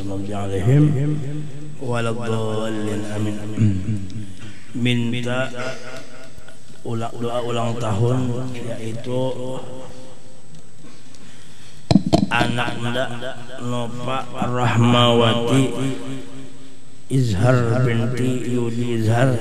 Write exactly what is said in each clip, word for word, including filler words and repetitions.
maghdubi 'alaihim waladdallin. Amin. Minta ulang doa ulang tahun, yaitu anak nda Nova Rahmawati Izhar binti Yudi Izhar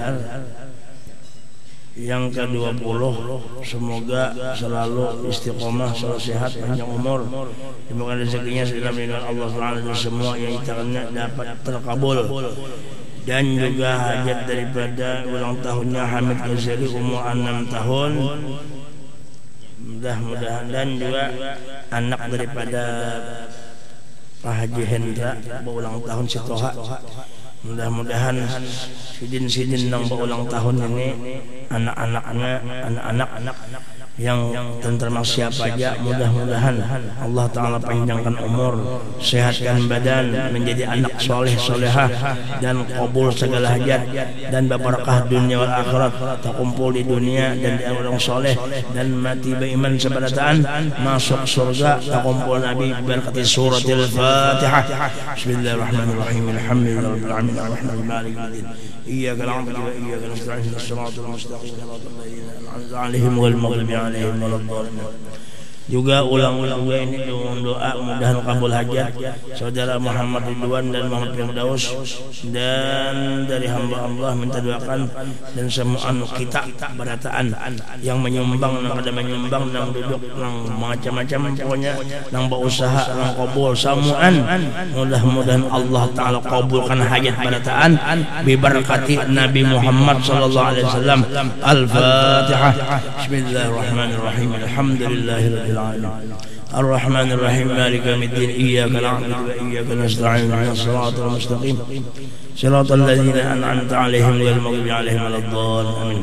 yang ke dua puluh. Semoga selalu istiqomah, selalu sehat, panjang umur, dimudahkan rezekinya dalam lindungan Allah Subhanahu wa taala, semua yang ditangannya dapat terkabul. Dan juga hajat daripada ulang tahunnya Hamid Ghazali umur enam tahun, mudah-mudahan. Dan juga anak daripada Pak Haji Hendra berulang tahun si Toha, mudah-mudahan sidin-sidin yang berulang tahun ini anak-anaknya, anak-anak yang termasuk siapa aja, mudah-mudahan Allah Ta'ala panjangkan umur, sehatkan badan, menjadi anak soleh solehah, dan kabul segala hajat, dan berkah dunia wal akhirat, terkumpul di dunia dan di orang soleh, dan mati beriman sebarataan, masuk surga, terkumpul Nabi berkati suratil Fatihah. Bismillahirrahmanirrahim. Alhamdulillahirabbil alamin arrahmanir rahim. Iyyaka na'budu wa iyyaka nasta'in ihdinas siratal mustaqim siratal ladzina an'amta 'alaihim ghairil maghdubi 'alaihim waladdallin. Juga ulang-ulang juga ini doa mudahan kabul hajat saudara Muhammad Ridwan dan Muhammad Firdaus, dan dari hamba Allah minta doakan dan semua anu kita berataan yang menyumbang, nang ada menyumbang, nang duduk, nang macam-macam, pokoknya nang berusaha, nang kabul samuan, mudah-mudahan Allah Ta'ala kabulkan hajat berataan bibarakati Nabi Muhammad sallallahu alaihi wasallam. Al-Fatihah. Bismillahirrahmanirrahim. Alhamdulillahirabbil الرحمن الرحيم مالك يوم الدين إياك نعبد وإياك نستعين اهدنا الصراط المستقيم صراط الذين أنعمت عليهم غير المغضوب عليهم ولا الضالين.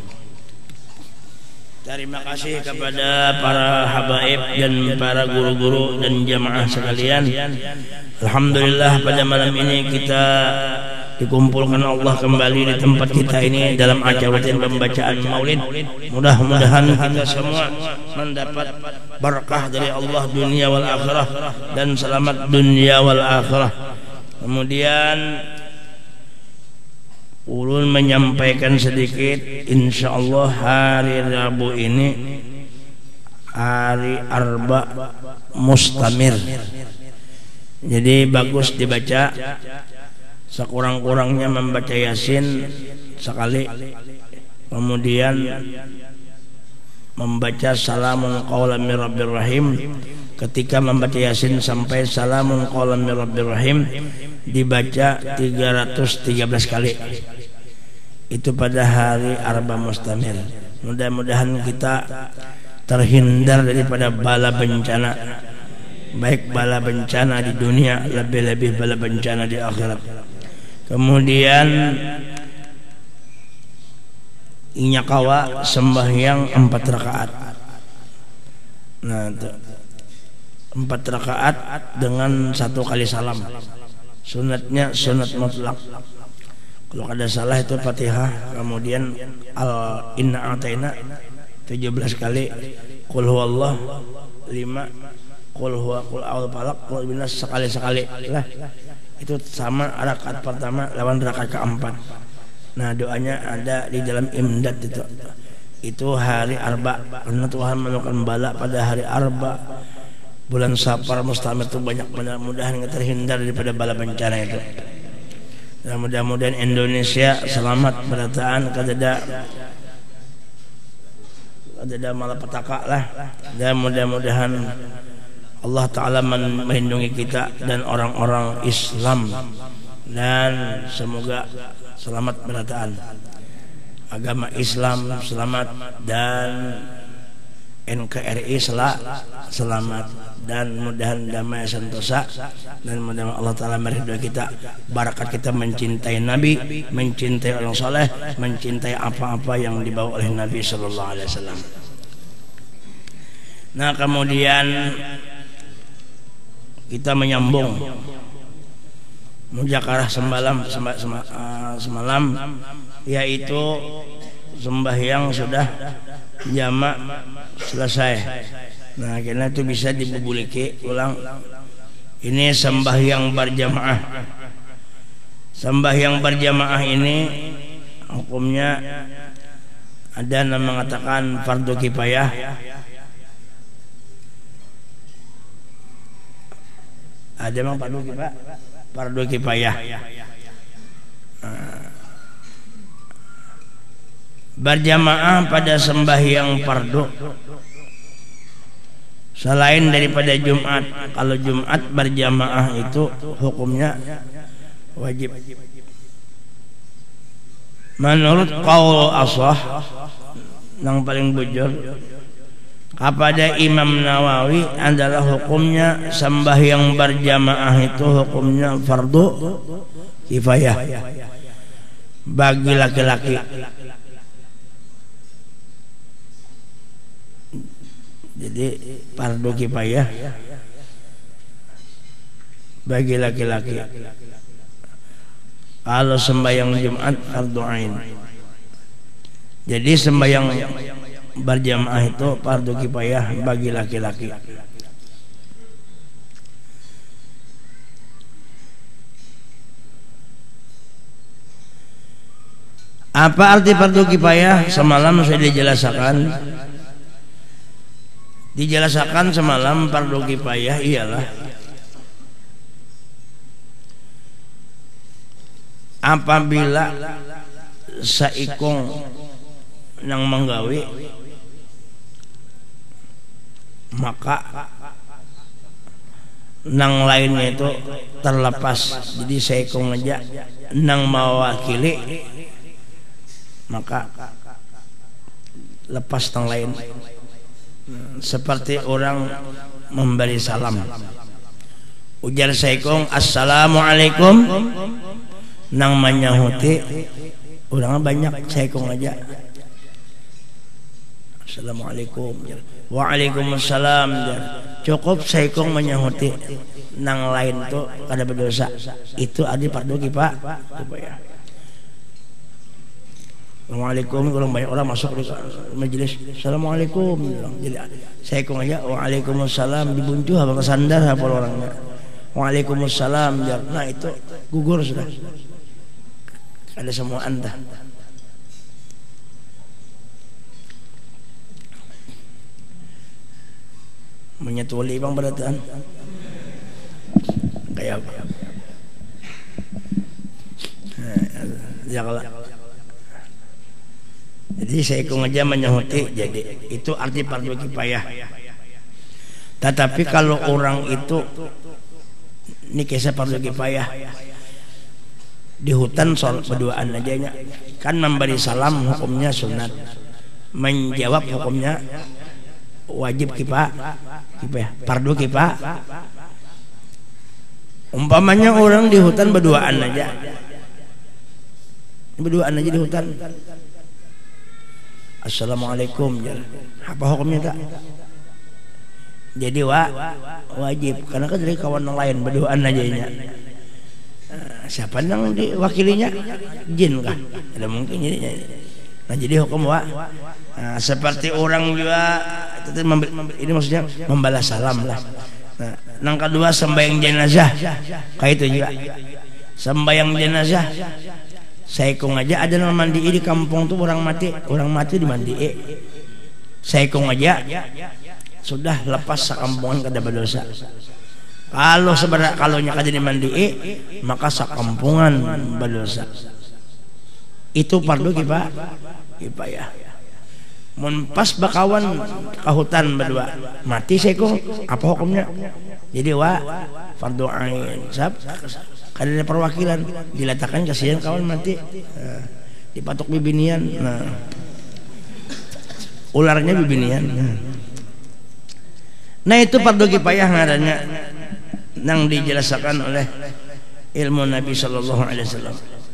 Terima kasih kepada para habaib dan para guru-guru dan jamaah sekalian. Alhamdulillah pada malam ini kita dikumpulkan Allah kembali di tempat kita ini dalam acara pembacaan maulid. Mudah-mudahan kita semua mendapat berkah dari Allah dunia wal akhirah dan selamat dunia wal akhirah. Kemudian ulun menyampaikan sedikit, insyaallah hari Rabu ini hari Arba mustamir, jadi bagus dibaca. Sekurang-kurangnya membaca Yasin sekali, kemudian membaca salamun qaulan mir rabbir rahim. Ketika membaca Yasin sampai salamun qaulan mir rabbir rahim dibaca tiga ratus tiga belas kali. Itu pada hari Arba mustamir. Mudah-mudahan kita terhindar daripada bala bencana, baik bala bencana di dunia, lebih-lebih bala bencana di akhirat. Kemudian inyakawa sembahyang empat rakaat. Nah, empat rakaat dengan satu kali salam. Sunatnya sunat mutlak. Kalau ada salah itu Fatihah, kemudian al inna a'taina tujuh belas kali, qul huwallah lima, qul huwa qul a'udzu falaq, qul binas sekali-sekali lah. Itu sama rakaat pertama lawan rakaat keempat. Nah, doanya ada di dalam imdad itu. Itu hari Arba, karena Tuhan menurunkan bala pada hari Arba. Bulan Safar mustamir itu banyak, mudah-mudahan kita terhindar daripada bala bencana itu. Dan mudah-mudahan Indonesia selamat berataan kadada kadada malapetaka lah. Dan mudah-mudahan Allah Ta'ala melindungi kita dan orang-orang Islam, dan semoga selamat berataan agama Islam selamat, dan N K R I selamat, dan mudahan damai sentosa, dan mudah-mudahan Allah Ta'ala meridhoi kita, barakat kita mencintai Nabi, mencintai orang soleh, mencintai apa-apa yang dibawa oleh Nabi Sallallahu Alaihi Wasallam. Nah, kemudian kita menyambung mujakarah semalam semalam, yaitu sembahyang sudah jamak selesai. Nah, karena itu bisa dibubuliki ulang Ini sembahyang berjamaah. Sembahyang berjamaah ini hukumnya ada yang mengatakan fardu kifayah, ada yang fardu kifayah, fardu kifayah. Berjamaah pada sembahyang fardu selain daripada Jumat. Kalau Jumat berjamaah itu hukumnya wajib. Menurut qaul ashah yang paling bujur kepada Imam Nawawi adalah hukumnya sembahyang berjamaah itu hukumnya fardu kifayah bagi laki-laki. Jadi fardu kifayah bagi laki-laki. Kalau sembahyang Jumat fardu ain. Jadi sembahyang berjamaah itu fardu kifayah bagi laki-laki. Apa arti fardu kifayah? Semalam sudah dijelaskan. Dijelaskan semalam fardu kifayah ialah apabila saikung nang menggawe maka nang lainnya itu terlepas. Jadi saikung aja nang mewakili maka lepas nang lain. Seperti orang memberi salam, ujar saikung assalamualaikum, nang manyahuti orang banyak saikung aja assalamualaikum, waalaikumsalam, cukup saikung menyahuti, nang lain tuh kada berdosa. Itu adi fardu kifayah. Assalamualaikum, kalau banyak orang masuk di majelis assalamualaikum, jadi saya kong aja waalaikumsalam, dibuncuh apa kesandar apa orangnya waalaikumsalam, nah itu gugur sudah, ada semua anda. Menyetuli bang berataan kayak apa ya kalau. Jadi saya aja menyahuti, jadi itu arti fardu kifayah. Tetapi kalau orang itu ini kisah fardu kifayah di hutan soal berduaan aja nya, kan memberi salam hukumnya sunat, menjawab hukumnya wajib kifayah, kifayah fardu kifayah. Umpamanya orang di hutan berduaan aja, berduaan aja di hutan. Assalamualaikum, apa hukumnya tak? Jadi wa wajib, karena kan dari kawan yang lain berdoaan aja nya. Nah, siapa yang diwakilinya? Jin kah? Ada mungkin jadi. Nah jadi hukum wa. Nah, seperti orang juga ini maksudnya membalas salam lah. Nah, yang kedua sembahyang jenazah, kayak itu juga. Sembahyang jenazah. Saikung aja ada yang mandi di kampung tuh orang mati, orang mati dimandi. Saikung aja sudah lepas sakampungan kada berdosa. Kalau sebenarnya kalau nya kada dimandi maka sakampungan berdosa. Itu fardu kifayah. Mun pas bakawan ke hutan berdua mati saikung, apa hukumnya? Jadi wa fardu ain. Sab ada perwakilan diletakkan kasihan kawan mati, nah, dipatok bibinian, nah ularnya bibinian. Nah, nah itu fardu kifayah ngarannya yang dijelaskan oleh ilmu Nabi Shallallahu Alaihi Wasallam.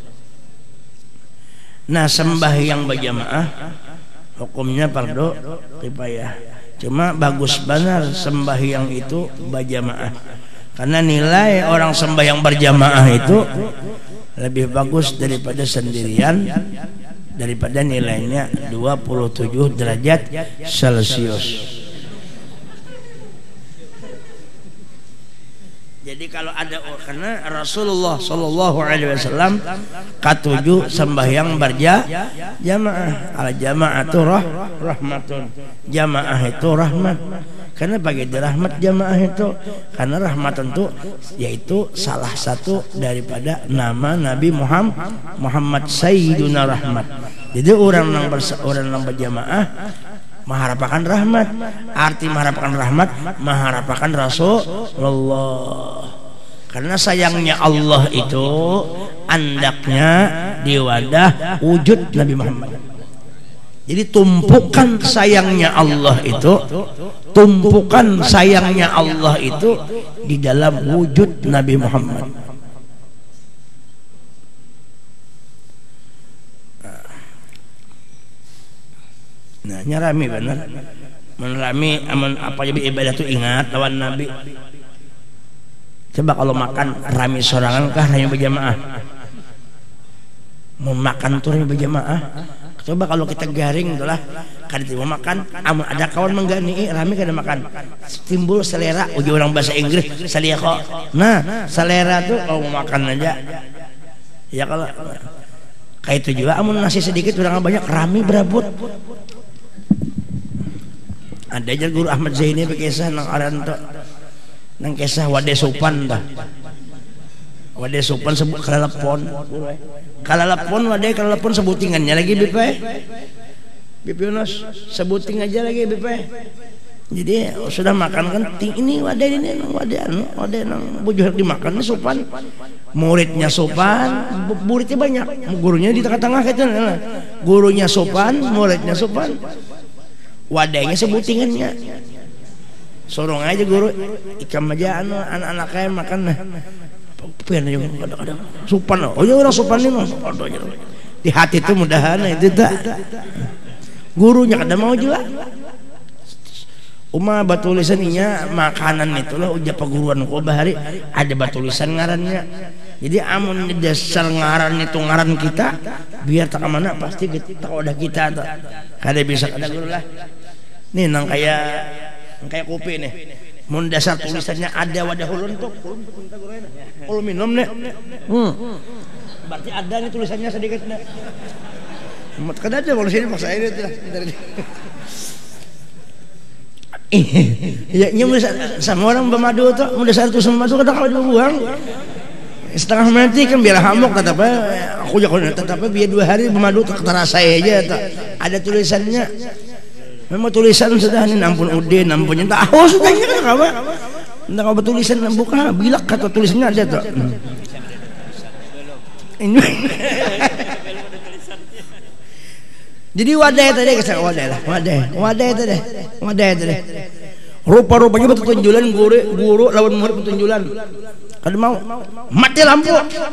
Nah sembahyang berjamaah hukumnya fardu kifayah. Cuma bagus benar sembahyang itu berjamaah. Karena nilai orang sembahyang berjamaah itu lebih bagus daripada sendirian, daripada nilainya dua puluh tujuh derajat Celcius. Jadi kalau ada karena Rasulullah Shallallahu Alaihi Wasallam katujuh sembahyang berja jamaah. Al jamaah itu rah, rahmatun. Jamaah itu rahmat. Karena bagi rahmat jamaah itu karena rahmat tentu yaitu salah satu daripada nama Nabi Muhammad Muhammad Sayyiduna Rahmat. Jadi orang yang orang yang berjamaah mengharapkan rahmat. Arti mengharapkan rahmat mengharapkan Rasulullah. Karena sayangnya Allah itu andaknya di wadah wujud Nabi Muhammad. Jadi tumpukan sayangnya Allah itu, tumpukan sayangnya Allah itu di dalam wujud Nabi Muhammad. Nah, nyarami benar. Menrami aman apa jadi ibadah itu ingat lawan Nabi. Coba kalau makan rami sorangan kah rami berjamaah? Mau makan tuh rami berjamaah. Coba kalau kita garing itulah kan mau makan, amun ada kawan menggani rami kada makan. Timbul selera uji orang bahasa Inggris salia kok. Nah, selera tuh kalau mau makan aja. Ya kalau kayak itu juga amun nasi sedikit orang banyak rami berabut. Ada aja guru Ahmad Zaini bekisah nang aran tuh nang kisah wade sopan dah. Wade sopan sebut kalalapon. Kalalapon wade kalalapon sebutingannya lagi bipe. Bipe Yunus sebuting aja lagi bipe. Jadi sudah makan kan ting ini wade ini nang wade anu wade nang bujur dimakan sopan. Muridnya sopan, muridnya banyak. Gurunya di tengah-tengah gitu. Gurunya sopan, muridnya sopan. Wadahnya sebutingannya sorong aja guru ikam aja anu anak-anak kayak makan nah pengen aja kadang-kadang sopan oh ya orang sopan ini di hati itu mudahan itu tak gurunya kadang mau juga Uma batulisannya makanan itulah uja paguruan ko bahari ada batulisan ngarannya. Jadi amun dasar ngaran itu ngaran kita biar tak kemana pasti kita udah kita tuh. Kada bisa kada guru lah. Nih nang kayak nang kayak kopi nih. Mun dasar tulisannya ada wadah ulun tuh. Ulun minum nih. Hmm. Berarti ada nih tulisannya sedikit nih. Mat kada aja kalau sini paksa ini tuh. Ya, nya sama orang bermadu tuh, mau dasar tuh sama madu kadang kalau dibuang setengah menit kan biar hamuk kata apa, aku jago tapi biar dua hari bermadu terasa aja tuh. Ada tulisannya, memang tulisan sudah ini nampun udin, nampun nyata, oh sudahnya kan kawan, entah kau tulisan buka, bilak kata tulisannya ada tuh. Ini. Jadi wadah tadi kesana wadah lah, wadah, wadah tadi, wadah tadi. Rupa-rupanya petunjulan guru, guru lawan murid petunjulan. Kalau mau mati lampu.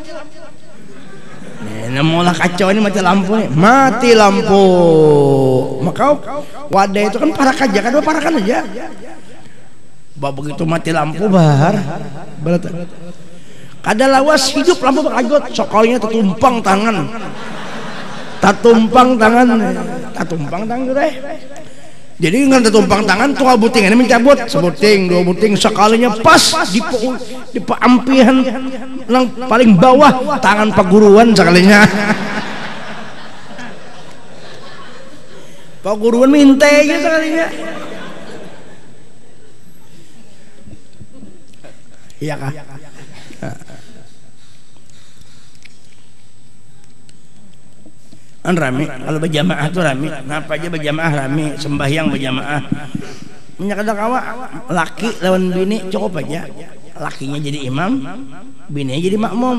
Ini maulah kacau ini mati lampu nih, mati lampu. Maka wadah itu kan parakan aja, kan parakan aja. Bah begitu mati lampu bahar, berat. Kada lawas hidup lampu bakagot, sokalnya tertumpang tangan. Tak tumpang tangan, tak tumpang tangan deh. Jadi nggak tertumpang tangan, tuh buting ini mencabut, sebuting, dua buting, sekalinya pas di di peampihan yang paling bawah tangan paguruan sekalinya. Paguruan minta gitu sekalinya. Iya kah? Kan rame kalau berjamaah tuh rame, ngapa aja berjamaah rame, sembahyang berjamaah. Minyak ada kawa laki lawan bini cukup aja, lakinya jadi imam, bininya jadi makmum.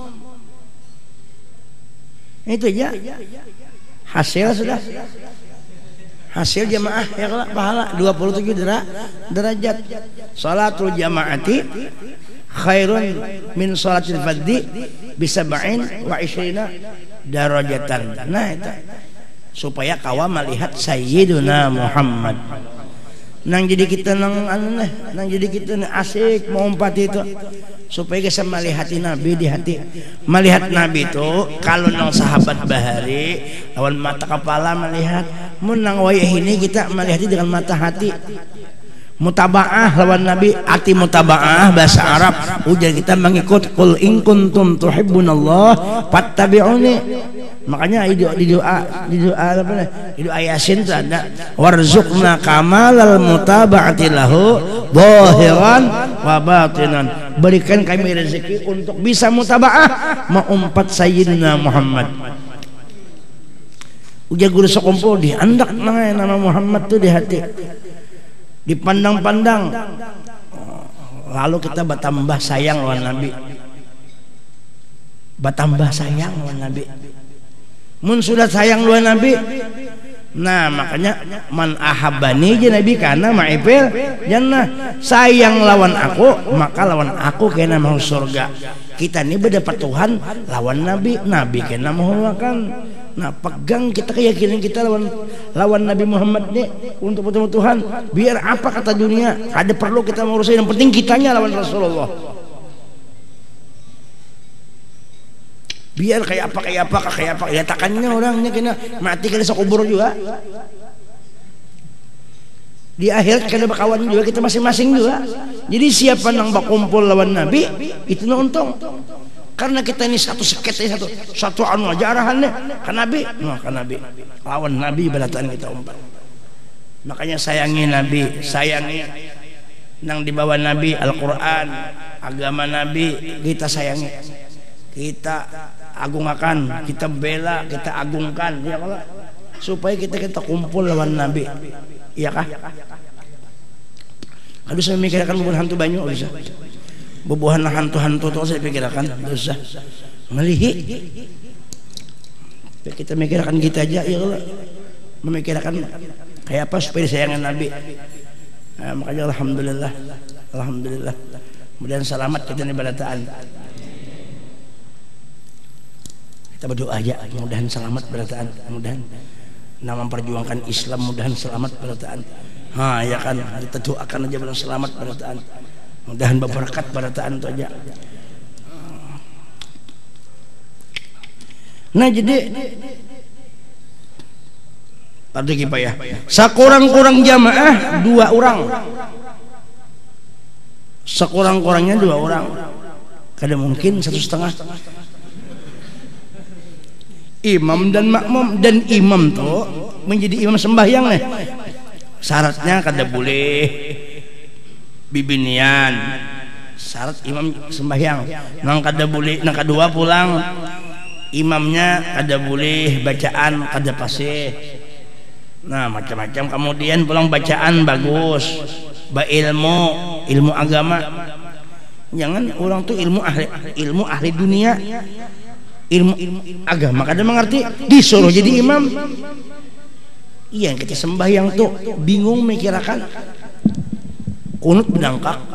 Itu aja hasil sudah, hasil jamaah ya kalau pahala dua puluh tujuh derajat. Salatul jamaati khairun min salatil fardhi bisab'in wa ishrina darajatan. Nah itu supaya kawa melihat Sayyiduna Muhammad. Nang jadi kita nang anu nah, nang jadi kita asik mau umpat itu supaya bisa melihat Nabi di hati. Melihat Nabi itu kalau nang sahabat bahari lawan mata kepala melihat, mun nang wayah ini kita melihat dengan mata hati. Mutabaah lawan Nabi, arti mutabaah bahasa Arab ujar kita mengikut qul in kuntum tuhibbunallah fattabi'uni. Makanya di doa di doa di doa apa nih? Di doa Yasin itu ada warzuqna kamalal mutaba'ati lahu zahiran wa batinan. Berikan kami rezeki untuk bisa mutabaah mengumpat sayyidina Muhammad. Ujar guru sekumpul di andak nama Muhammad tuh di hati. Dipandang-pandang, lalu kita bertambah sayang lawan Nabi, bertambah sayang lawan Nabi. Mun sudah sayang lawan Nabi, nah makanya man ahabani je Nabi karena ma'ifil jannah. Sayang lawan aku maka lawan aku kena mau surga. Kita ini berdapat Tuhan lawan Nabi, Nabi kena mau makan. Nah pegang kita keyakinan kita lawan lawan Nabi Muhammad nih untuk bertemu Tuhan. Biar apa kata dunia, ada perlu kita ngurusin, yang penting kitanya lawan Rasulullah. Biar kayak apa kayak apa kayak apa ya takannya orangnya kena mati kena sekubur juga. Di akhir kena berkawan juga kita masing-masing juga. Jadi siapa nang berkumpul lawan Nabi itu untung. Karena kita ini satu seket satu satu anu aja arahannya kan Nabi, nah, kan Nabi lawan Nabi balataan kita umpat. Makanya sayangi Nabi, sayangi nang dibawa Nabi, Al-Quran, agama Nabi kita sayangi, kita agungkan, kita bela, kita agungkan, ya kalau supaya kita kita kumpul lawan Nabi, iya kah? Kalau saya memikirkan bukan hantu banyu bisa. Bubuhan hantu-hantu itu saya pikirkan dosa ngelihi. Kita mikirkan kita aja ya Allah, memikirkan kayak apa supaya sayangan Nabi. Nah, makanya alhamdulillah, alhamdulillah. Kemudian selamat kita nih balataan. Kita berdoa aja, mudahan selamat balataan, mudahan nama memperjuangkan Islam, mudahan selamat balataan. Ha ya kan, kita doakan aja mudahan selamat balataan. Mudahan berberkat barataan itu aja. Nah jadi fardu kifayah. Sakurang-kurang jamaah dua orang. Sekurang-kurangnya dua orang. Kada mungkin satu setengah. Imam dan makmum, dan imam tuh menjadi imam sembahyang nih. Syaratnya kada boleh bibinian, syarat imam sembahyang. Nang kada boleh, nang kedua pulang imamnya kada boleh bacaan kada fasih. Nah macam-macam. Kemudian pulang bacaan bagus, ba ilmu ilmu agama. Jangan orang tuh ilmu ahli ilmu ahli dunia, ilmu, ilmu agama kada mengerti, disuruh jadi imam. Iya kita sembahyang tuh bingung mikirakan kunut berdangkak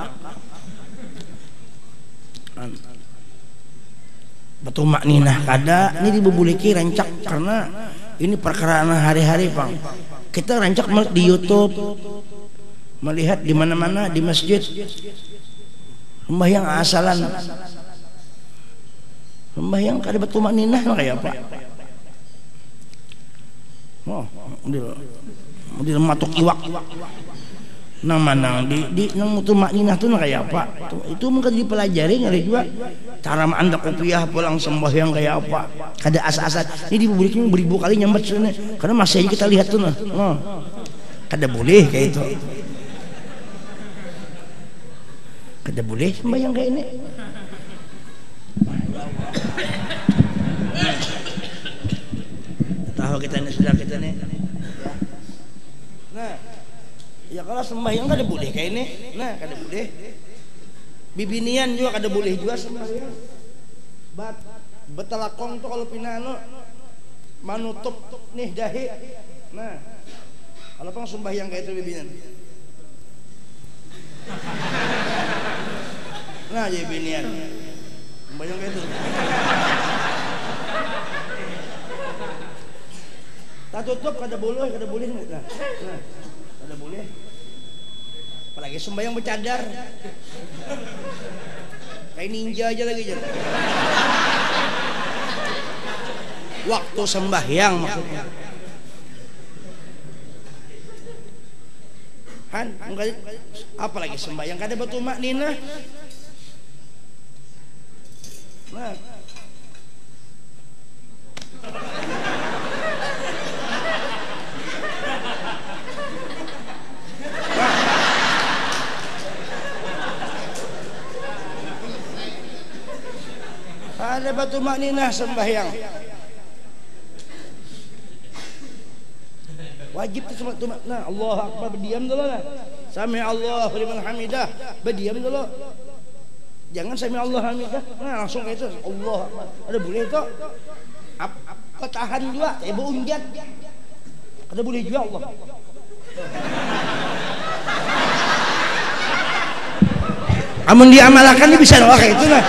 betul makninah kada ini dibubuliki rancak karena ini perkara hari-hari Bang. Kita rancak di YouTube, melihat di mana-mana di masjid sembahyang asalan, sembahyang kada betul makninah kayak apa? Oh, di matuk iwak. Nang manang di di nang mutu makninah tuh kayak apa tuh, itu mungkin dipelajari ngari juga cara anda kopiah pulang sembahyang kayak apa kada asa-asa ini dipublikin beribu kali nyambat sana karena masih aja kita lihat tuh nah oh, kada boleh kayak itu, kada boleh sembahyang kayak ini. Tahu kita ini sudah kita nih nah ya kalau sembahyang kada boleh kayak ini, nah kada boleh. Bibinian juga kada boleh juga sembahyang. Bat betalakong tuh kalau pinano manutup nih dahi. Nah kalau pang sembahyang kayak itu bibinian. Nah jadi bibinian sembahyang kayak itu. Tak tutup kada boleh, kada boleh. Nah, nah. Ada boleh, apalagi sembahyang bercadar kayak ninja aja lagi aja. Waktu sembahyang maksudnya kan apalagi sembahyang kada batu maknina. Nah, ada batu maknina sembahyang. Wajib tu semua tu makna. Allah Akbar, berdiam dulu lah. Sami Allah liman hamidah, berdiam dulu. Jangan sami Allah hamidah. Nah, langsung kayak itu. Allah Akbar. Ada boleh tu? Apa tahan juga? Eh beunjat. Ada boleh juga Allah. Amun diamalkan dia bisa doa kayak itu lah.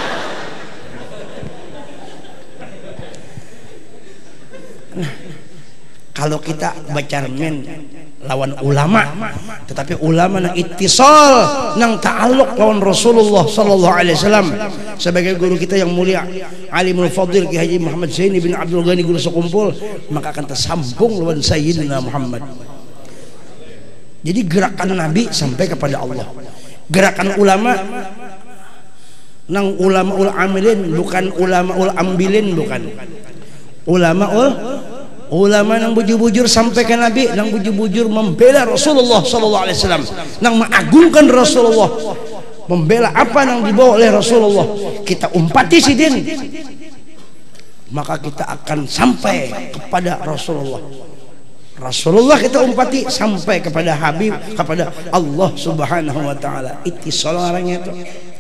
Nah, kalau kita baca men lawan ulama, tetapi ulama nang ittisal nang ta'alluq lawan Rasulullah sallallahu alaihi wasallam sebagai guru kita yang mulia Alimul Fadil Ki Haji Muhammad Zaini bin Abdul Ghani guru sekumpul, maka akan tersambung lawan Sayyidina Muhammad. Jadi gerakan Nabi sampai kepada Allah, gerakan ulama nang ulama ul amilin, bukan ulama ul ambilin, bukan ulama ul ulama nang bujur-bujur sampai ke Nabi, nang bujur-bujur membela Rasulullah sallallahu alaihi wasallam, nang mengagungkan Rasulullah, membela apa yang dibawa oleh Rasulullah. Kita umpati sidin, maka kita akan sampai kepada Rasulullah. Rasulullah kita umpati sampai kepada Habib, kepada Allah Subhanahu wa taala. Ittisal orangnya itu.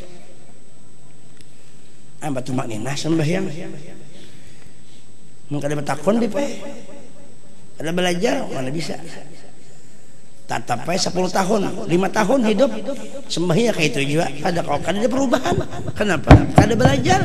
Apa tu maknanya sembahyang? Mungkin ada bertakon bipe, ada belajar mana bisa. Tatap aja sepuluh tahun, lima tahun hidup sembahyang kayak itu juga. Ada kau kan ada perubahan. Kenapa? Kada belajar.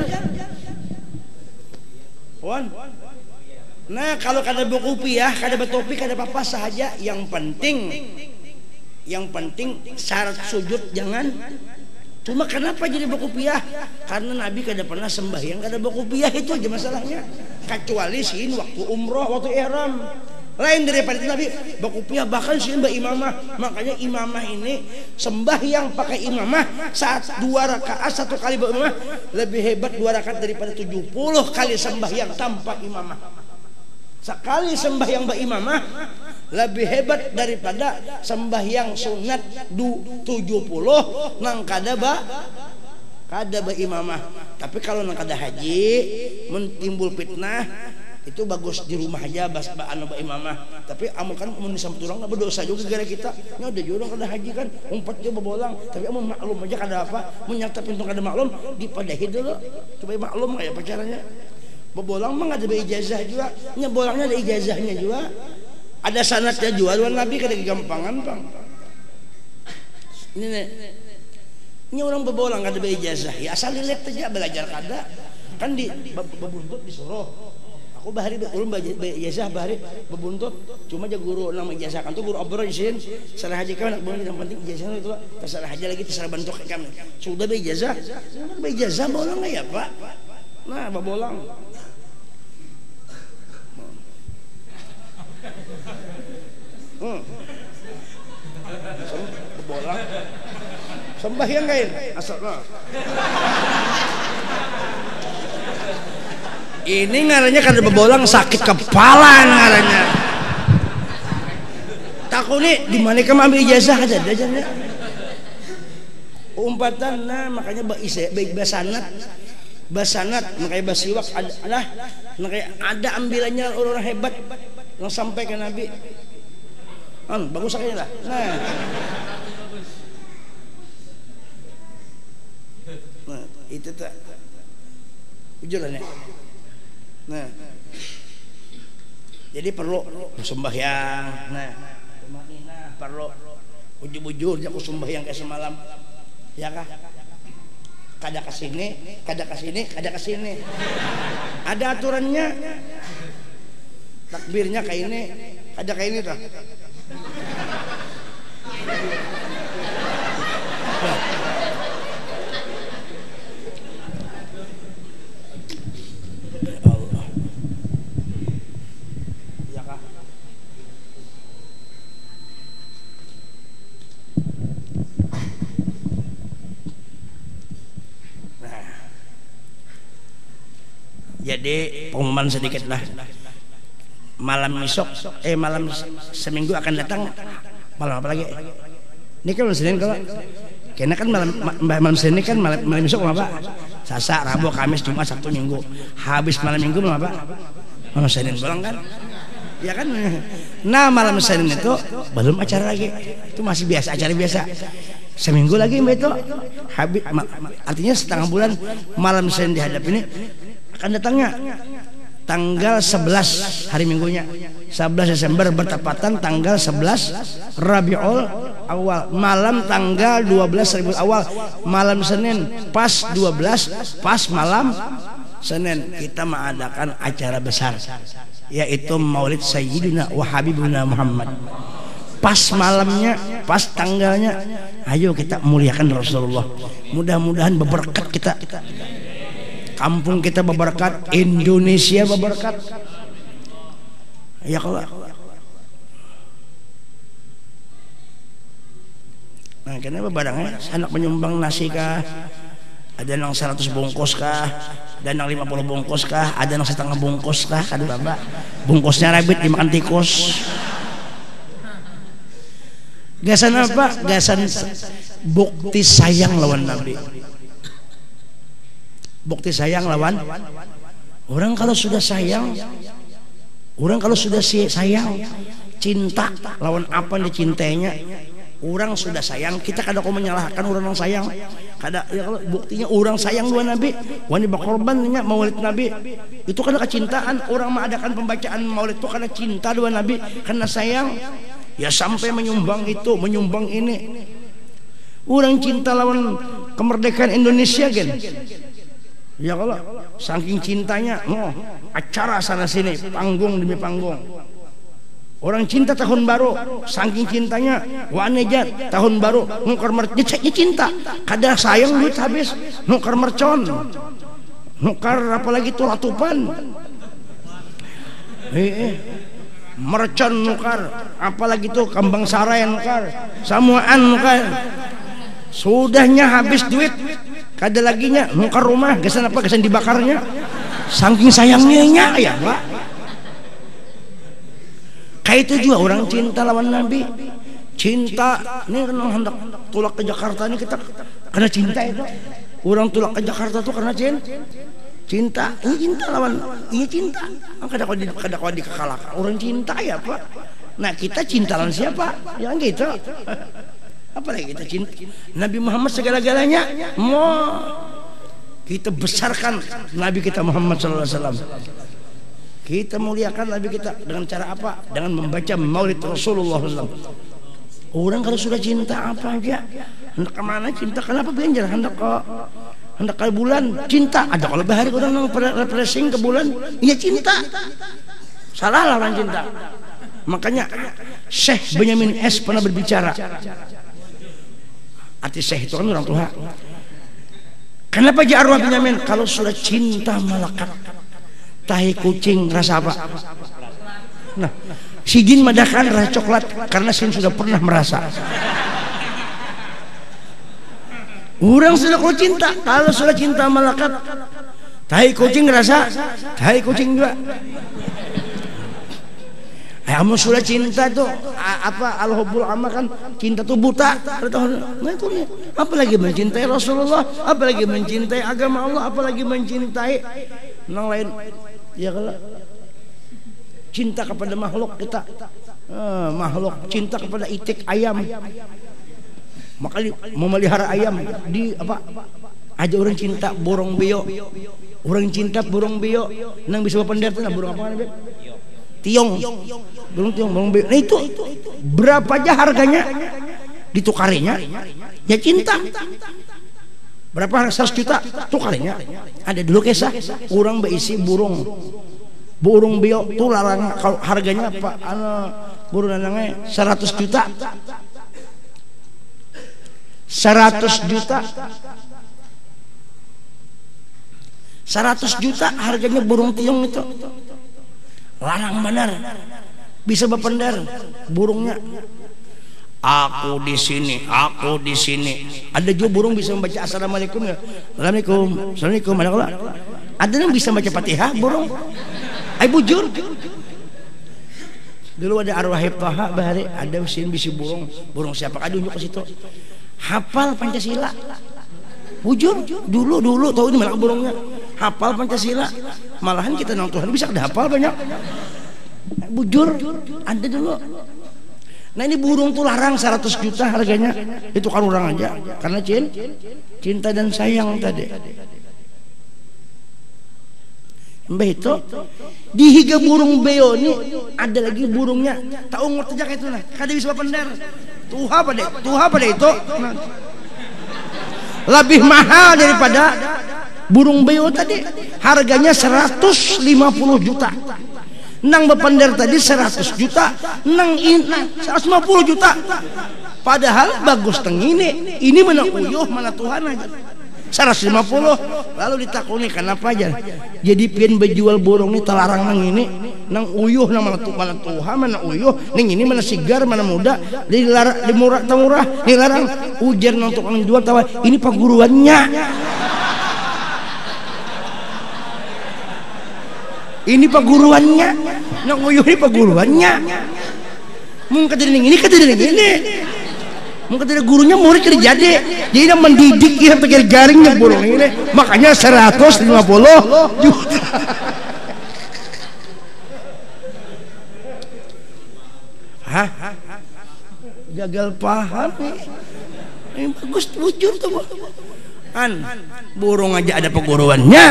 Wan. Nah kalau kada berkopiah, kada bertopi, kada apa-apa sahaja. Yang penting, yang penting syarat sujud jangan. Cuma kenapa jadi berkopiah? Karena Nabi kada pernah sembahyang kada berkopiah, itu aja masalahnya. Kecuali siin waktu umroh, waktu ihram. Lain daripada itu Nabi berkopiah, bahkan siin berimamah. Makanya imamah ini sembahyang pakai imamah saat dua rakaat satu kali berimamah lebih hebat dua rakaat daripada tujuh puluh kali sembahyang tanpa imamah. Sekali sembahyang berimamah lebih hebat daripada sembahyang sunat du tujuh puluh nang kada ba kada beimamah. Tapi kalau nang kada haji mentimbul fitnah itu bagus di rumah aja bas ba anu beimamah. Tapi amun kan mun sampai turang berdosa juga gara kita. Nya udah jodoh kada haji kan umpat dia bebolang, tapi amun maklum aja kada apa, mun nyata pintu kada maklum dipadahi dulu. Coba maklum kayak pacarannya. Bebolang mah ada ijazah juga, nyebolangnya ada ijazahnya juga, ada sanadnya juga. Luar Nabi kada gampangan bang. Ini nih, ini orang bebolang kada ijazah, ya asal lihat aja belajar kada, kan di bebuntut disuruh. Aku bahari ulun ijazah bahari bebuntut, cuma aja guru nama ijazah kan tuh guru obrol isin, salah haji kan yang penting ijazah itu lah, terserah haji lagi terserah bentuk kami. Sudah ijazah, sudah ijazah bolang nggak ya pak? Nah bebolang. Hmm. Bolang sembahyang kain asal nah. Ini ngarannya kada bebolang sakit kepala ngarannya. Takuni di mana kamu ambil ijazah ada aja. Umpatan nah makanya ba ise baik basanat basanat makanya basiwak adalah makanya ada ambilannya orang hebat yang sampai ke Nabi. Hmm, bagus aja lah. Nah. Nah, itu tak ujulannya. Nah. Jadi perlu sembahyang. Nah, nah perlu ujur-ujur aku sembahyang kayak semalam. Ya kah? Kada kesini, kada kesini, kada kesini. Ada aturannya. Takbirnya kayak ini, ada kayak ini tuh. Allah. Ya kah? Jadi pengumuman sedikit lah. Malam besok, eh malam seminggu akan datang malam apa lagi? Ini kan malam Senin kalau, karena kan malam malam Senin kan malam, malam besok malam apa? Selasa, Rabu, Kamis, Jumat, Sabtu, Minggu. Habis malam Minggu malam apa? Malam Senin bolong kan? Ya kan? Nah malam Senin itu belum acara lagi, itu masih biasa, acara biasa. Seminggu lagi mbak itu habis, artinya setengah bulan malam Senin dihadap ini akan datangnya tanggal sebelas hari minggunya sebelas Desember bertepatan tanggal sebelas Rabiul Awal, malam tanggal dua belas Rabiul Awal, malam Senin pas dua belas, pas malam Senin kita mengadakan acara besar yaitu Maulid Sayyidina wa Habibuna Muhammad. Pas malamnya, pas tanggalnya, ayo kita muliakan Rasulullah. Mudah-mudahan berberkat kita, kampung kita berberkat, Indonesia berberkat. Ya kalau nah kenapa barangnya anak menyumbang nasi kah, ada yang seratus bungkus kah, ada yang lima puluh bungkus kah, ada yang setengah bungkus kah, ada bapak bungkusnya rabbit dimakan tikus. Gasan apa? Gasan bukti sayang lawan Nabi. Bukti sayang lawan orang. Kalau sudah sayang, orang kalau sudah sayang, cinta lawan apa yang dicintainya. Orang sudah sayang, kita kada kau menyalahkan orang yang sayang. Kada, ya kalau buktinya orang sayang dua Nabi, wani berkorbannya Maulid Nabi. Itu karena kecintaan. Orang mengadakan pembacaan Maulid itu karena cinta dua Nabi, karena sayang. Ya sampai menyumbang itu, menyumbang ini. Orang cinta lawan kemerdekaan Indonesia kan. Ya kalau saking cintanya, oh, acara sana sini, panggung demi panggung. Orang cinta tahun baru, saking cintanya, wanejat tahun baru, nukar mercon, cinta. Kada sayang duit habis, nukar mercon, nukar apalagi tuh latupan. Eh, eh. Mercon nukar, apalagi tuh kambang sarai nukar, samuan nukar. Sudahnya habis duit, kada laginya nukar rumah, gesan apa gesan dibakarnya. Saking sayangnya ya pak. Kayak itu juga orang cinta lawan Nabi. Cinta, ini kan hendak tulak ke Jakarta ini kita karena cinta itu. Orang tulak ke Jakarta tuh karena cinta. Cinta, ini cinta lawan, ini cinta. Kadang kadang kadang kadang dikekalahkan. Orang cinta ya pak. Nah kita cinta lawan siapa? Yang gitu. Apalagi kita cinta Nabi Muhammad segala-galanya. Mau kita besarkan Nabi kita Muhammad Sallallahu Alaihi Wasallam. Kita muliakan Nabi kita dengan cara apa? Dengan membaca Maulid Rasulullah Sallallahu Alaihi Wasallam. Orang kalau sudah cinta apa aja, hendak kemana cinta? Kenapa benjar? Hendak ke hendak ke bulan cinta. Ada kalau bahari orang nang refreshing ke bulan, iya cinta. Salah lah orang cinta. Makanya Syekh Benyamin S pernah berbicara. Arti Syekh itu kan orang tua. Kenapa Arwah Benyamin? Kalau sudah cinta melekat, tahi kucing rasa apa? Nah, si jin madakan rasa coklat karena sin sudah pernah merasa. Orang sudah kalau cinta, kalau sudah cinta melekat, tahi kucing rasa, tahi kucing juga. Kamu sudah cinta tuh apa al-hubbul amma kan cinta tuh buta. Nah itu nih. Apalagi mencintai Rasulullah, apalagi mencintai agama Allah, apalagi mencintai yang lain. Ya kalau cinta kepada makhluk kita, eh, makhluk cinta kepada itik ayam. Makanya memelihara ayam di apa? Aja orang cinta burung beo, orang cinta burung beo, nang bisa pendeta nah burung apa namanya? Tiong, burung tiong, burung beo. Nah itu berapa aja harganya? Ditukarinya, ya cinta. Berapa harga seratus juta? Tukarinya. Ada dulu kisah orang berisi burung, burung beo tuh larang kalau harganya apa? Anu burung namanya seratus juta. Seratus juta, seratus juta harganya burung tiong itu. Larang benar, bisa berpendar burungnya. Aku di sini, aku di sini. Ada juga burung bisa membaca assalamualaikum ya. Assalamualaikum, assalamualaikum. Ada kalau Ada yang bisa baca Fatihah burung? Ay bujur. Dulu ada arwah Toha bahari, ada mesin bisi burung, burung siapa kadunjuk ke situ. Hafal Pancasila. Bujur, dulu dulu tahu ini malah burungnya. Hafal Pancasila. Malahan kita nang Tuhan bisa ada hafal banyak. Bujur, ada dulu. Nah ini burung tuh larang seratus juta harganya. Itu kan orang aja karena cinta dan sayang tadi. Mbah itu di higa burung beo ini ada lagi burungnya. Tahu ngerti jak itu nah. Kada bisa pendar. Tuha pada tuha pada itu nah. Lebih mahal daripada burung beo tadi. Harganya seratus lima puluh juta. Nang bepender tadi seratus juta, nang ini seratus lima puluh juta. Padahal bagus teng ini, ini mana uyuh mana Tuhan aja. seratus lima puluh. Lalu ditakuni kenapa aja? Jadi pian berjual burung ini telarang nang ini, nang uyuh nang mana Tuhan, mana Tuhan mana uyuh, nang ini mana sigar mana muda, dilarang dimurah murah, dilarang ujian untuk menjual tawa. Ini perguruannya. Ini perguruannya, nak uyuh ini perguruannya. Mungkin kata ini, ini kata ini, mungkin kata gurunya murid kerja jadi, jadi dia mendidik dia pakai jaringnya burung ini, makanya seratus lima puluh juta. Hah? Gagal paham nih. Ini bagus bujur tuh. An, burung aja ada perguruannya.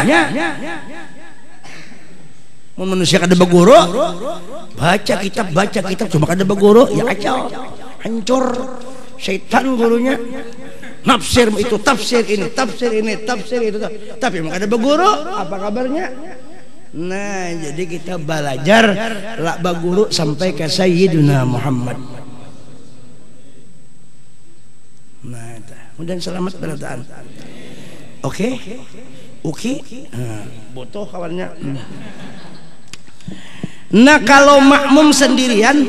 Manusia kada beguru, baca kitab baca kitab cuma kada beguru, ya kacau, hancur, setan gurunya. Nafsir itu tafsir ini, tafsir ini, tafsir itu, tapi mau kada beguru, apa kabarnya? Nah, jadi kita belajar lah beguru sampai ke Sayyidina Muhammad. Nah, mudah selamat berataan. Oke, oke, butuh kawannya. Nah kalau makmum sendirian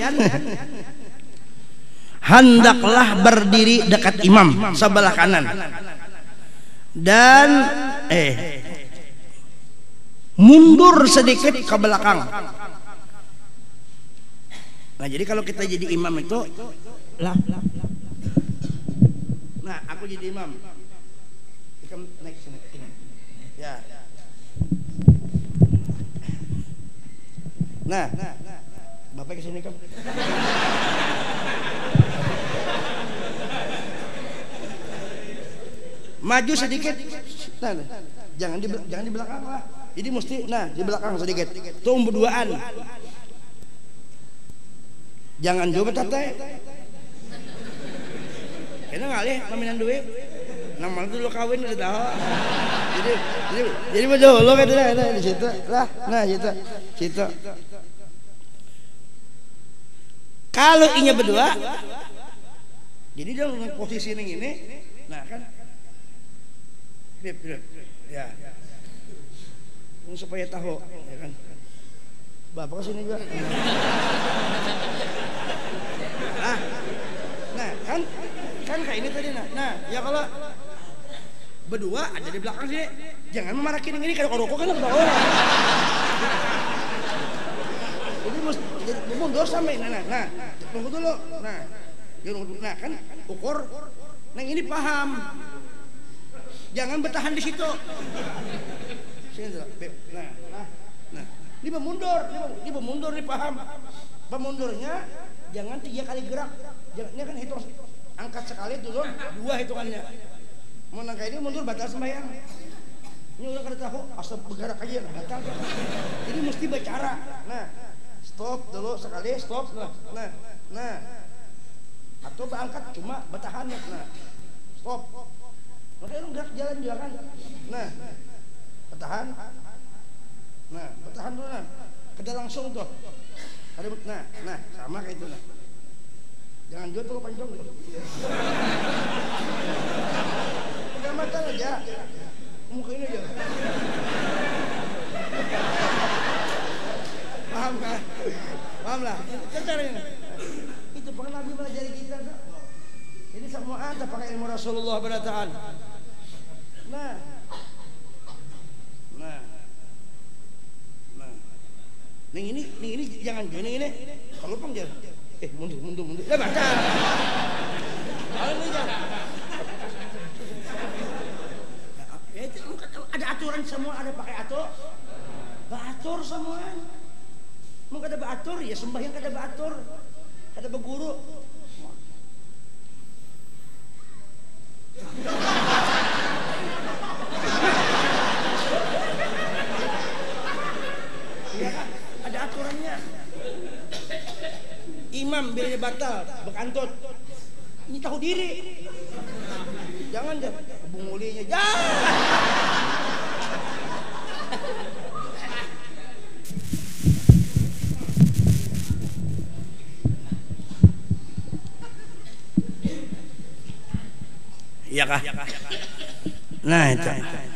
hendaklah berdiri dekat imam sebelah kanan dan eh mundur sedikit ke belakang. Nah jadi kalau kita jadi imam itu lah, nah aku jadi imam, kita naik sini ya. Nah, Bapak kesini kan? Maju sedikit. Nah, jangan di jangan di belakang lah. Jadi mesti, nah di belakang sedikit. Tuh berduaan. Jangan jauh betate. Kena ngalih maminan duit. Nang malam dulu kawin udah tahu. Jadi jadi jadi betul lo kan ada di situ lah. Nah situ situ. Kalau inya berdua, jadi dia dengan posisi ini ini, nah kan, ya, supaya tahu, ya kan, bapak kesini juga. Nah, nah kan, kan kayak ini tadi, nah, nah ya kalau berdua ada di belakang sini, jangan memarahin ini kalau rokok kan tahu. Jadi mesti mundur sampai nah, nah, tunggu dulu, nah, nah kan ukur, nah ini paham, jangan bertahan di situ, nah, nah, nah, ini memundur, ini memundur, ini paham, pemundurnya jangan tiga kali gerak, jangan, ini kan hitung, angkat sekali dulu, dua hitungannya, mau nangka ini mundur batal sembahyang, ini udah kada tahu, asal bergerak aja batal, ini mesti bicara, nah. Stop dulu sekali, stop, nah, nah, nah, atau berangkat cuma bertahan, nah, stop, makanya lu gerak jalan juga kan, nah, bertahan, nah, bertahan dulu, nah, kada langsung tuh, ada, nah, nah, sama kayak itu, nah, jangan juga tuh panjang dulu, udah makan aja, muka ini aja. Paham kan? Paham lah. Itu caranya. Itu pernah Nabi melajari kita. Ini semua anda pakai ilmu Rasulullah berataan. Nah, nah, Nih ini, nih ini jangan gini ini. Kalau pang jangan. Eh mundur, mundur, mundur. Dah baca. Kalau ini jangan. Ada aturan semua, ada pakai atur. Baatur semua. Mau kada baatur ya sembahyang kada baatur. Kada beguru. Ya kan? Ada aturannya. Imam bila batal bekantut. Ini tahu diri. Jangan jangan bungulinya. Jangan. Iya kah? Nah itu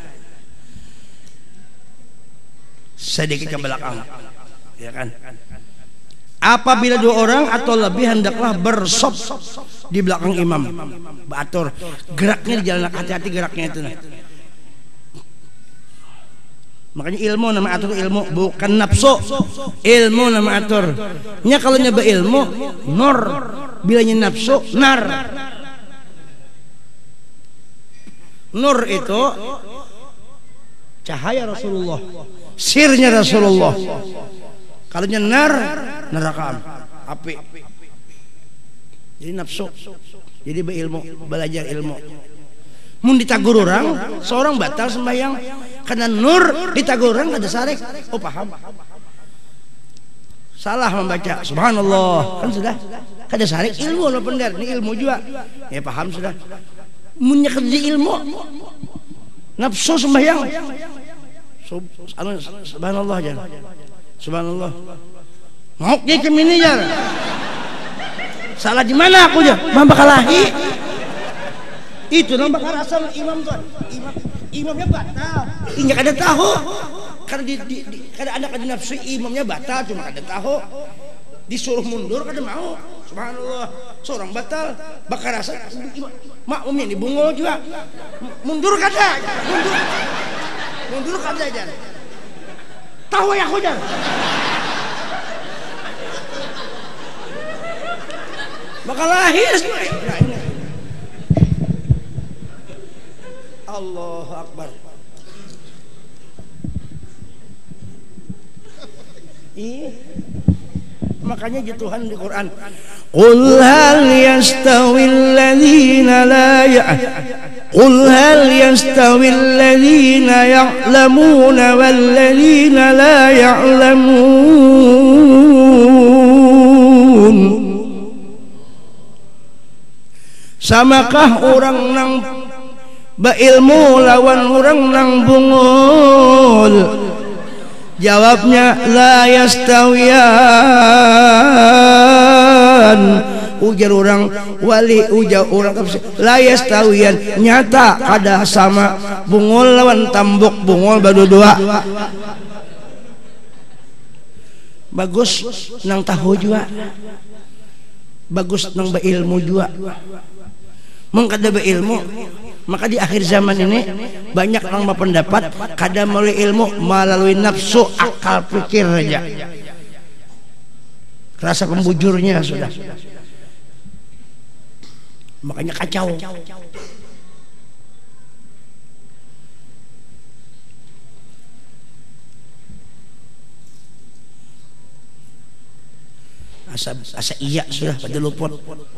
sedikit ke belakang, ya kan? Apabila dua orang atau lebih hendaklah bersop di belakang imam, baatur geraknya di jalan, hati-hati geraknya itu. Nah. Makanya ilmu nama atur ilmu bukan nafsu, ilmu nama atur. Nya kalau nyoba ilmu nur, bilanya nafsu nar. Nur itu cahaya Rasulullah, sirnya Rasulullah. Kalau nar neraka api. Jadi nafsu. Jadi berilmu, belajar ilmu. Mun ditagur orang, seorang batal sembahyang karena nur ditagur orang kada sarek. Oh paham. Salah membaca subhanallah kan sudah kada sarek ilmu lo pendar, ini ilmu juga. Ya paham sudah. Munnya kerja ilmu nafsu sembahyang subhanallah aja subhanallah ngok dia kemini ya salah di mana aku aja mamba kalahi itu nang bakal asal imam tuh imam imamnya batal ini kada tahu karena di, di, di kada ada kada nafsu imamnya batal cuma kada tahu disuruh mundur kada mau subhanallah seorang batal bakal asal makmum ini bungol juga mundur kada mundur mundur kada aja tahu ya aku aja bakal lahir nah, ini. Allahu Akbar ih makanya gitu Tuhan di Quran qul hal yastawi alladhina la ya'lamun qul hal yastawi alladhina ya'lamuna wal ladhina la ya'lamun samakah orang nang beilmu lawan orang nang bungul jawabnya la yastawiyan ujar orang wali ujar orang la yastawiyan nyata kada sama bungul lawan tambuk bungul berdua bagus nang tahu juga bagus nang beilmu juga mengkada beilmu maka di akhir zaman ini banyak orang berpendapat kada melalui ilmu melalui nafsu akal pikir saja rasa pembujurnya sudah makanya kacau asa, asa iya sudah pada luput.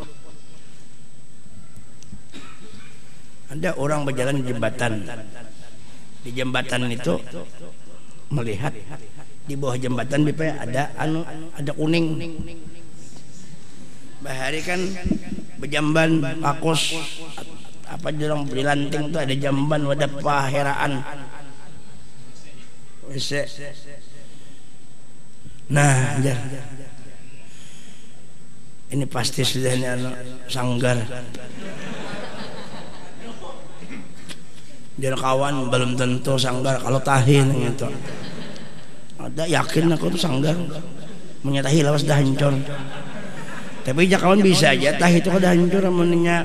Ada orang berjalan di jembatan, di jembatan itu melihat di bawah jembatan B P ada anu ada kuning. Bahari kan berjamban pakos apa jorong berilanting tuh ada jamban wadah paheraan. Nah, jar. Ini pasti sudah ini anu sanggar. Dia kawan belum tentu sanggar kalau tahin gitu. Ada yakin aku tuh sanggar. Menyatahi lawas dah hancur. Tapi ya kawan bisa aja tah itu kada hancur amunnya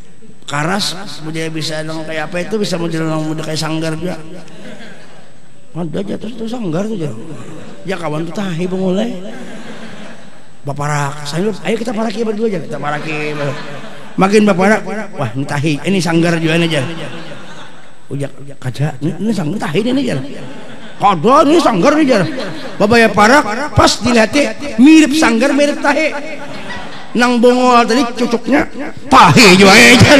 karas dia bisa dong kayak apa itu bisa model dong kayak sanggar juga. ada aja terus terus sanggar tuh ya. Ya kawan tuh tahi bengoleh. Baparak, saya ayo kita paraki berdua aja, kita paraki. Makin baparak, wah ini tahi, ini sanggar juga aja. Ujak kaca, ini, ini sanggar tahi ini aja. Kada ini sanggar ini aja. Babaya parak, pas dilihatnya mirip sanggar mirip tahi. Nang bongol tadi cucuknya tahi juga aja.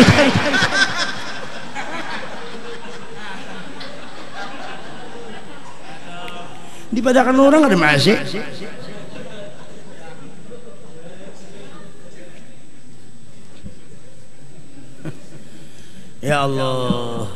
Dipadakan orang ada masih. Ya Allah.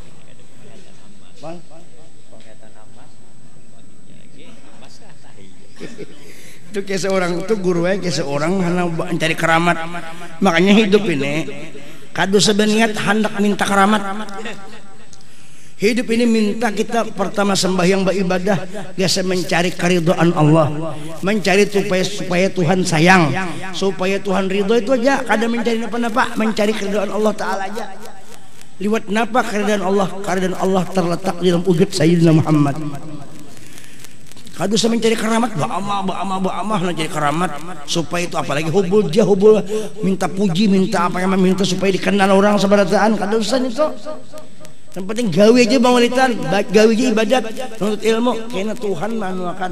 Itu kayak seorang itu guru kayak seorang hanya mencari keramat. Makanya hidup ini kadu sebeniat hendak minta keramat. Hidup ini minta kita pertama sembahyang beribadah, biasa mencari keridhaan Allah, mencari supaya supaya Tuhan sayang, supaya Tuhan ridho itu aja. Kadang mencari apa-apa, mencari keridhaan Allah Taala aja. Liwat napa keridhaan Allah? Keridhaan Allah terletak di dalam wujud Sayyidina Muhammad. Kadu saya mencari keramat, ba'amah, ba'amah, ba'amah, mencari keramat supaya itu apalagi hubul jah, hubul minta puji, minta apa yang minta supaya dikenal orang seberataan. Kadu saya itu. Yang penting gawe aja bangulitan, gawe aja ibadat, nuntut ilmu, karena Tuhan manuakan.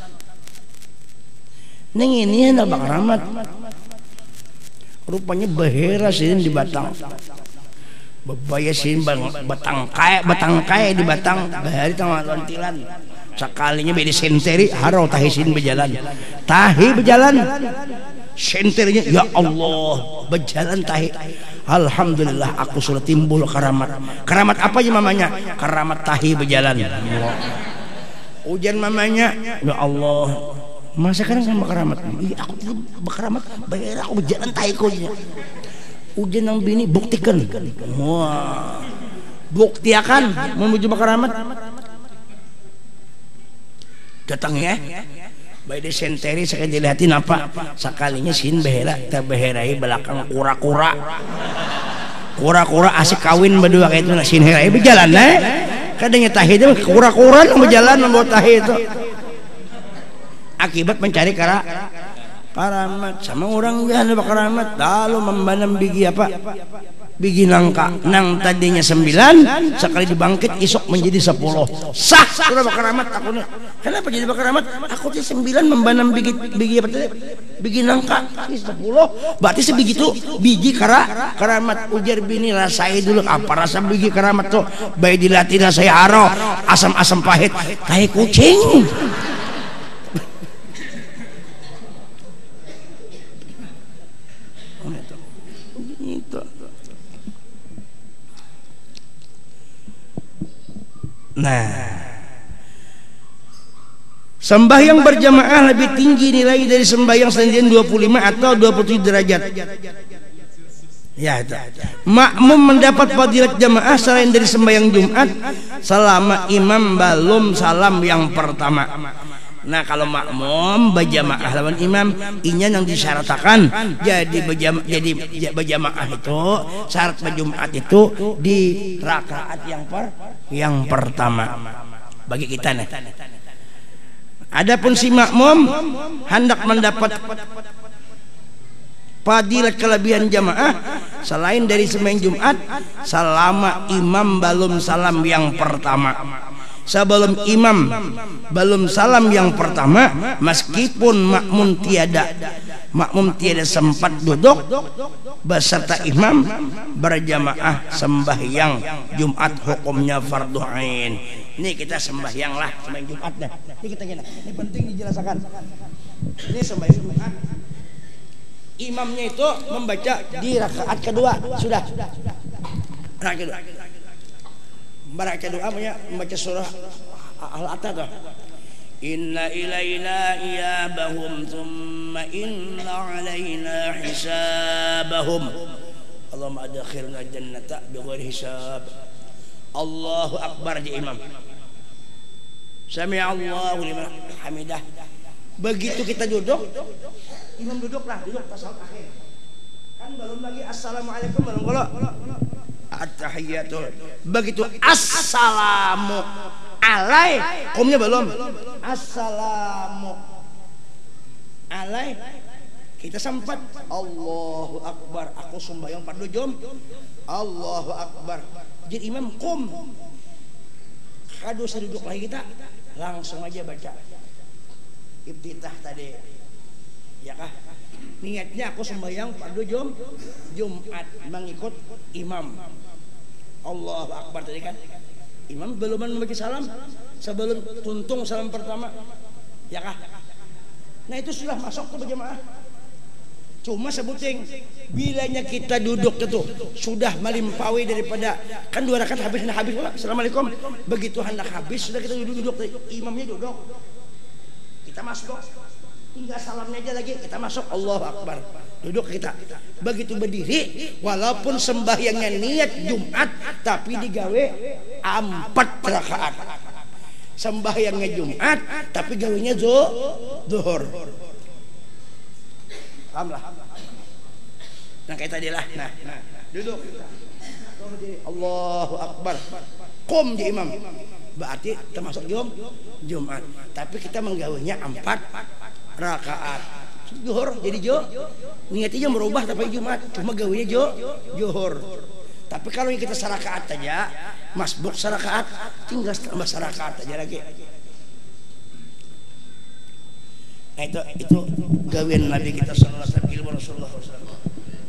Neng ini hendak bak keramat. Rupanya bahera sih di Batang. Bebaya sih batang kaya, batang kaya di Batang, bahari tengah lontilan. Sekalinya beda senteri, harau tahi sin berjalan, tahi berjalan, senterinya ya Allah berjalan tahi. Alhamdulillah aku sudah timbul keramat. Keramat apa ya mamanya? Keramat tahi berjalan. Ujian mamanya, ya Allah. Masa sekarang sama keramat? Iya aku tidak berkeramat, bayar aku berjalan tahi konya. Ujian yang bini buktikan. Wah, buktiakan menuju keramat. Datang ya, baik desenteri saya dilihatin apa sekalinya sin behera terbeherai belakang kura-kura kura-kura asik kawin berdua kayak itu sin herai berjalan eh kadangnya tahi itu kura-kura yang berjalan membawa tahi itu akibat mencari kara karamat sama orang jalan karamat lalu membanam bigi apa bigi nangka nang tadinya sembilan sekali dibangkit isok menjadi sepuluh sah sudah bakaramat aku nih kenapa jadi bakaramat aku tuh sembilan membanam bigi bigi apa tadi bigi nangka sepuluh berarti sebegitu biji kara karamat ujar bini rasai dulu apa rasa bigi karamat tuh baik dilatih saya haro asam-asam pahit kayak kucing. Nah, sembahyang berjamaah lebih tinggi nilai dari sembahyang sendirian dua puluh lima atau dua puluh tujuh derajat. Ya, itu. Makmum mendapat fadilat jamaah selain dari sembahyang Jumat selama imam belum salam yang pertama. Nah kalau makmum berjamaah lawan imam inya yang disyaratkan jadi berjamaah jadi berjamaah itu syarat berjumat itu di rakaat yang per yang pertama bagi kita nih. Adapun si makmum hendak mendapat fadilat kelebihan jamaah selain dari sembahyang Jumat selama imam belum salam yang pertama. Sebelum imam belum salam yang pertama meskipun makmum tiada makmum tiada sempat duduk beserta imam berjamaah sembahyang Jumat hukumnya fardu ain. Ini kita sembahyang lah sembahyang Jumat dah. Ini kita gini. Ini penting dijelaskan. Ini sembahyang Jumat. Imamnya itu membaca di rakaat kedua sudah. Rakaat kedua. Baca doa membaca surah Al-Atah. Inna ilaina iyabahum thumma inna alaina hisabahum. Allahumma adkhilna jannata bighairi hisab. Allahu akbar di imam. Sami Allahu liman hamidah. Begitu kita duduk, imam duduklah, duduk tasawuf akhir. Kan belum lagi assalamualaikum belum kalau at-tahiyatul. Begitu assalamu alai kumnya belum. Assalamu alai kita sempat Allahu Akbar, aku sembahyang fardu jum, Allahu Akbar, jadi imam kum, kado duduk lagi kita langsung aja baca iftitah tadi, ya kah? Niatnya aku sembahyang fardu jum, Jumat mengikut imam, Allahu Akbar tadi kan, imam belum membaca salam sebelum tuntung salam pertama, ya kah? Nah itu sudah masuk ke berjamaah. Cuma sebuting bilanya kita duduk itu sudah melimpaui daripada kan dua rakaat habis hendak habis pula. Assalamualaikum. Begitu hendak habis sudah kita duduk-duduk, imamnya duduk. Kita masuk. Tinggal salamnya aja lagi kita masuk Allahu Akbar. Duduk kita. Begitu berdiri walaupun sembahyangnya niat Jumat tapi digawe empat rakaat. Sembahyangnya Jumat tapi gawenya zuhur. Paham lah. Nah kayak tadi lah. Nah, nah, duduk kita. Allahu Akbar. Qum di imam. Berarti termasuk jum Jumat. Tapi kita menggawainya empat rakaat. Zuhur jadi jo. Niatnya merubah tapi Jumat. Cuma gawainya jo zuhur. Tapi kalau yang kita sarakaat aja, masbuk sarakaat, tinggal tambah sarakaat aja lagi. Nah itu itu gawean Nabi kita sallallahu alaihi wasallam, ilmu Rasulullah sallallahu alaihi wasallam.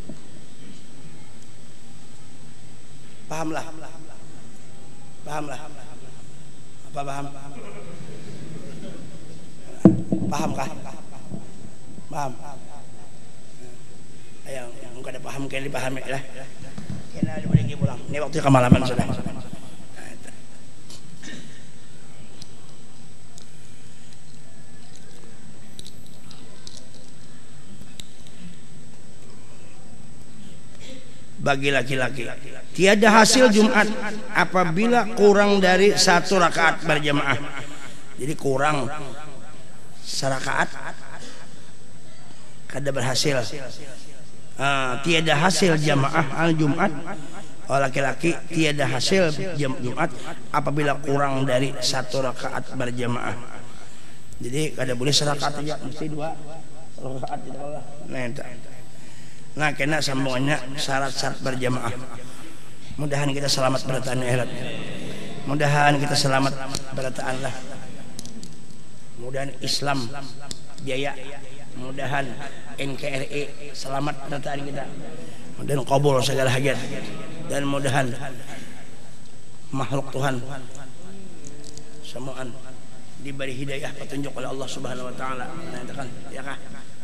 Pahamlah. Pahamlah. Apa paham? Pahamkah? Paham. Ayo, enggak ada paham kayak dipahami lah. Kena diberi pulang. Ini waktu kemalaman sudah. Bagi laki-laki tiada hasil Jumat apabila kurang dari satu rakaat berjamaah. Jadi kurang serakaat kada berhasil. Uh, tiada hasil jamaah al Jumat oh, laki-laki tiada hasil jam Jumat apabila kurang dari satu rakaat berjamaah. Jadi kada boleh serakaat aja, mesti dua rakaat tidak boleh. Nah, Nah, kena sambungannya syarat-syarat berjamaah. Mudahan kita selamat berataan akhirat. Mudahan kita selamat berataan lah. Mudahan Islam jaya. Mudahan N K R I selamat berataan kita. Mudahan kabul segala hajat. Dan mudahan makhluk Tuhan semuaan diberi hidayah petunjuk oleh Allah Subhanahu wa taala. Nah, itu kan ya kah?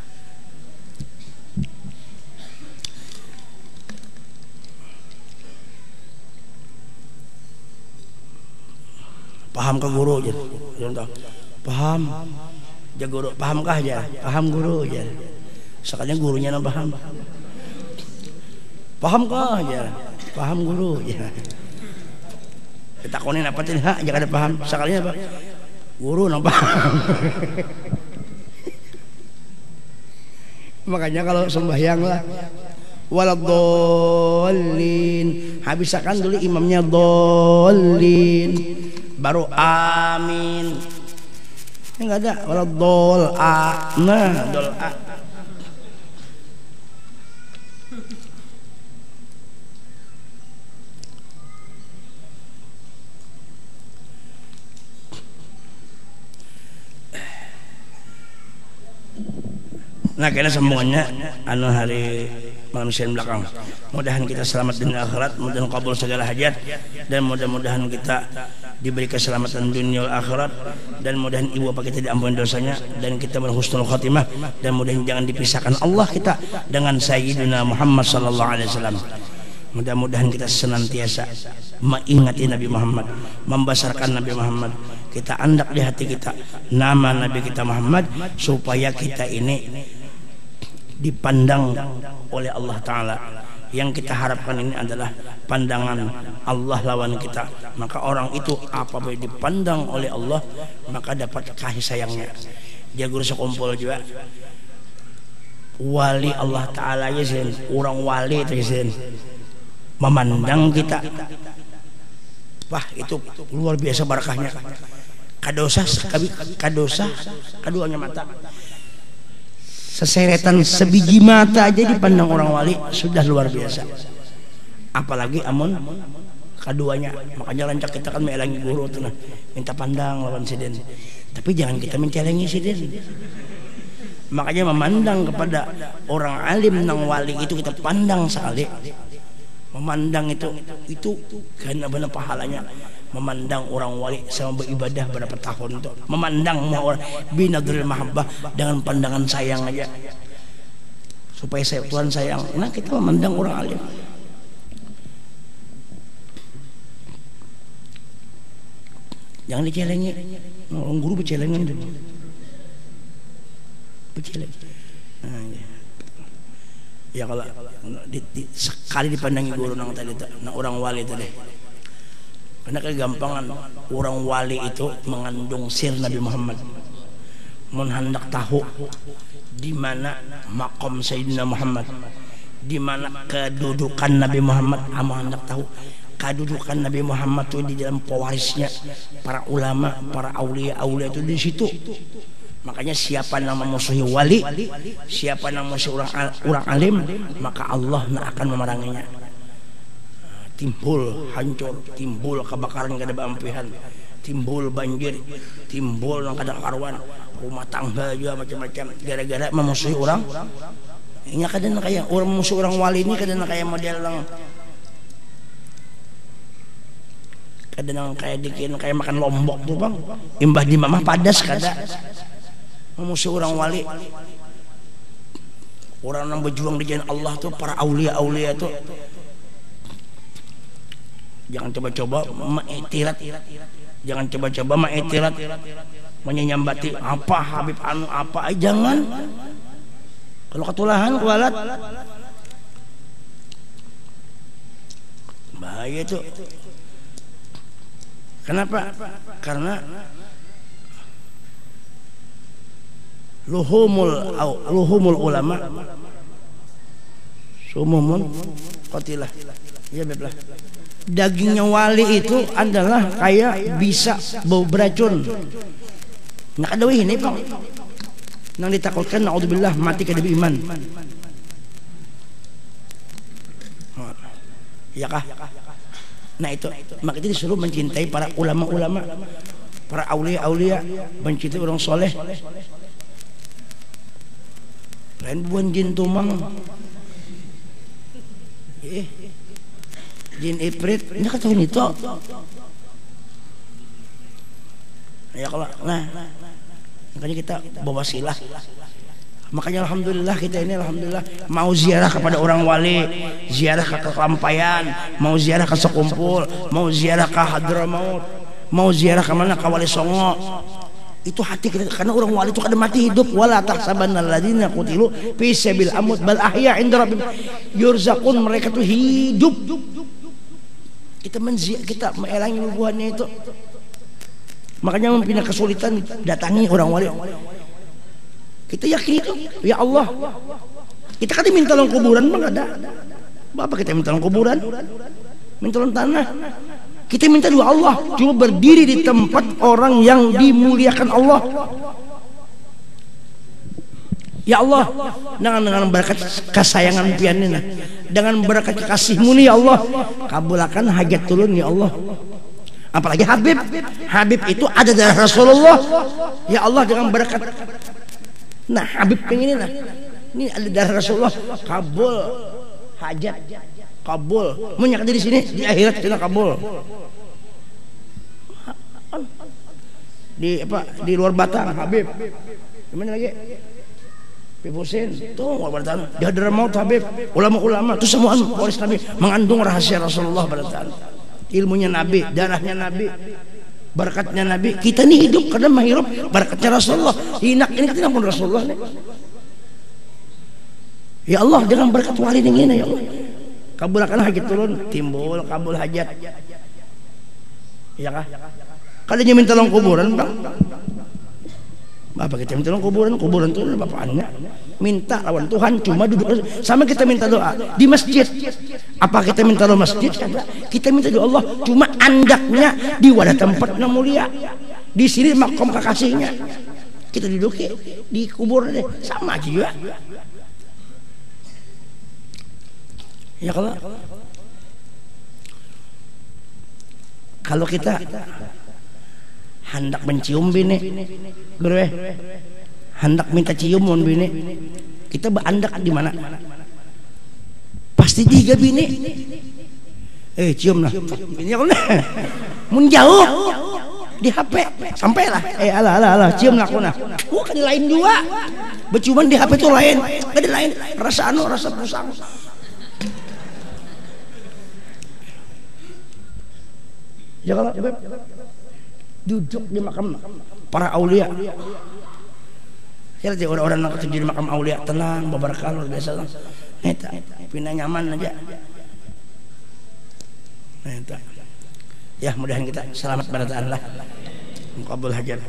Paham ke guru aja, paham, ya guru, pahamkah aja, paham guru aja. Sekalinya gurunya nang paham, pahamkah aja, paham guru aja. Kita konin apa tidak, jangan ada paham. Sekalinya apa, guru nang paham. Makanya kalau sembahyang lah, waladhdallin, habiskan dulu imamnya dallin. Baru amin. Ini enggak ada wala dol a. Nah, dol a. Nah, kena sambungannya anu hari manusia yang belakang. Mudahan kita selamat dunia akhirat, mudahan kabul segala hajat, dan mudah-mudahan kita diberi keselamatan dunia akhirat, dan mudahan ibu bapak kita diampuni dosanya, dan kita berhusnul khatimah, dan mudahan jangan dipisahkan Allah kita dengan Sayyidina Muhammad sallallahu alaihi wasallam. Mudah-mudahan kita senantiasa mengingati Nabi Muhammad, membesarkan Nabi Muhammad, kita andak di hati kita nama Nabi kita Muhammad, supaya kita ini dipandang oleh Allah Ta'ala. Yang kita harapkan ini adalah pandangan Allah lawan kita. Maka orang itu apabila dipandang oleh Allah, maka dapat kasih sayangnya. Dia guru sekumpul juga wali Allah Ta'ala ya sen, orang wali itu sen memandang kita Wah, itu luar biasa barakahnya. Kadosa, kadosa, keduanya mata. Seseretan sebiji mata aja dipandang orang wali sudah luar biasa. Apalagi amun keduanya. Makanya lancak kita kan melangi guru tuh nah, minta pandang lawan siden. Tapi jangan kita mencelengi siden. Makanya memandang kepada orang alim nang wali itu kita pandang sekali. Memandang itu itu karena benar pahalanya. Memandang orang wali sama beribadah berapa tahun itu. Memandang orang binadril mahabbah dengan pandangan sayang aja. Supaya saya Tuhan sayang. Nah kita memandang orang alim. Jangan dicelengi. Orang guru bercelengan dulu. Berceleng. Nah, ya. Ya kalau di, di, sekali dipandangi guru nang tadi nah orang wali itu deh. Karena kegampangan orang wali itu mengandung sir Nabi Muhammad. Mun hendak tahu di mana makom Sayyidina Muhammad, di mana kedudukan Nabi Muhammad, amal hendak tahu kedudukan Nabi Muhammad itu di dalam pewarisnya para ulama, para aulia-aulia itu di situ. Makanya siapa yang memusuhi wali, siapa yang memusuhi orang, orang alim, maka Allah akan memeranginya. Timbul hancur, timbul kebakaran kada bampihan, timbul banjir, timbul yang kada karuan, rumah tangga juga macam-macam gara-gara memusuhi orang. Ini kadang kayak orang memusuhi orang wali ini kadang kayak model yang kadang kayak dikin kayak makan lombok tuh bang, imbah di mamah padas kada. Memusuhi orang wali, orang yang berjuang di jalan Allah tuh para aulia-aulia tuh. Jangan coba-coba mengiktirat, jangan coba-coba mengiktirat, menyambati apa Habib anu apa, jangan. Kalau ketulahan kualat, bahaya itu. Kenapa? Karena luhumul luhumul ulama sumumun qatilah. Ya beblah. Dagingnya wali itu adalah kayak bisa bau beracun. Nak ada ini Pak. Nang ditakutkan naudzubillah mati kada beriman. Ya kah? Nah itu maka itu disuruh mencintai para ulama-ulama, para aulia-aulia, mencintai orang soleh. Lain buan jin tumang, eh, jin ifrit, ini kata ini toh. Ya kalau, nah, makanya kita bawa silah. Makanya alhamdulillah kita ini alhamdulillah mau ziarah kepada orang wali, ziarah ke Kelampayan, mau ziarah ke Sekumpul, mau ziarah ke Hadramaut, mau ziarah ke mana ke Wali Songo. Itu hati kita karena orang wali itu kada mati hidup. Wala tahsabanna alladziina qutilu fi sabil amut bal ahya 'inda rabbihim yurzaqun. Mereka tuh hidup. Kita menziarah, kita melangi hubungannya itu. Makanya mempunyai kesulitan datangi orang wali. Kita yakin itu, ya Allah. Kita kan minta tolong kuburan bang ada. Bapak kita minta tolong kuburan, minta tolong tanah. Kita minta doa Allah, cuma berdiri di tempat orang yang dimuliakan Allah. Ya Allah, dengan dengan berkat kesayangan pianina, dengan berkat kekasihmu nih ya Allah, kabulkan hajat turun ya Allah. Apalagi Habib, Habib itu ada dari Rasulullah. Ya Allah dengan berkat. Nah Habib pengen ini nah, ini ada dari Rasulullah, kabul hajat, kabul. Mau nyak di sini di akhirat kita kabul. Di apa di luar Batang Habib. Gimana lagi? Habib Husin tuh luar Batang. Di Hadramaut Habib, ulama-ulama itu semua waris Nabi mengandung rahasia Rasulullah beratan. Ilmunya Nabi, darahnya Nabi, berkatnya Nabi. Kita ini hidup karena menghirup berkatnya Rasulullah. Hinak ini kita pun Rasulullah nih. Ya Allah dengan berkat wali ini ya Allah. Kabulkan hajat turun, timbul kabul hajat. Ya kah? Kalinya minta tolong kuburan bang. Apa kita minta tolong kuburan, kuburan itu bapaannya minta lawan Tuhan, cuma duduk sama kita minta doa di masjid. Apa kita minta doa masjid? Kita minta doa Allah, cuma andaknya di wadah tempatnya mulia. Di sini makom kekasihnya. Kita duduk di kubur deh, sama aja juga. Ya kalau kalau kita hendak mencium bini, gue hendak minta ciumun bini, kita berandak di mana? Pasti tiga bini. Eh cium lah, bini aku nah, mun jauh di H P, sampailah. Eh alah alah alah, cium lah aku nah. Wah kan lain juga, berciuman di H P tuh lain, ada lain. Rasa anu, rasa pusang. Ya kalau duduk di makam para aulia, ya orang-orang yang kerja di makam aulia tenang, beberkah luar biasa, neta, pindah nyaman aja, neta. Ya mudahan kita selamat pada Allah, mukabul hajat.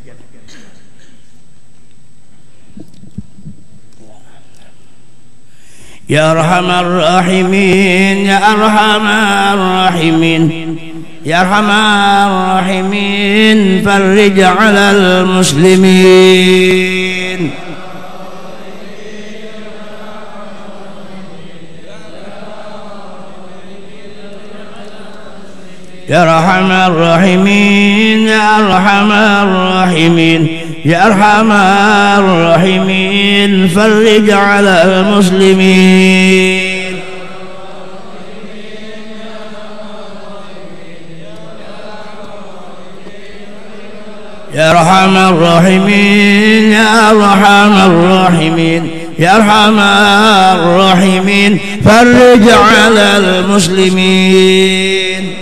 Ya Arhamar Rahimin, Ya Arhamar Rahimin, Ya Arhamar Rahimin, farrij 'alal muslimin. Ya Arhamar Rahimin, Ya Arhamar Rahimin, Ya Arhamar Rahimin, farrij 'alal muslimin. Ya Arhamar Rahimin, Ya Arhamar Rahimin, Ya Arhamar Rahimin, farrij 'alal muslimin.